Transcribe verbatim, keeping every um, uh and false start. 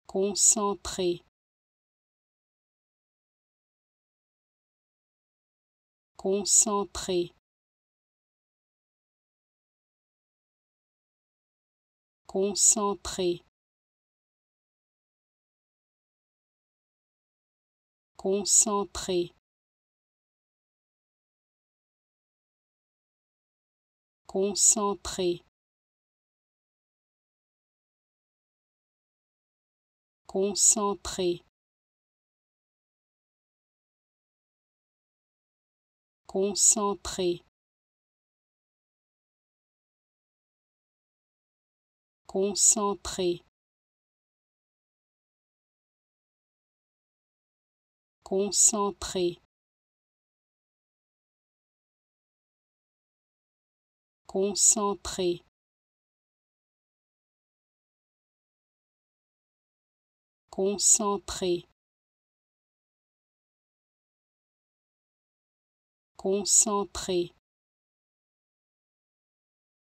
concentré, concentré, concentré, concentré, concentré, concentré, concentré, concentré, concentré, concentré, concentré, concentré,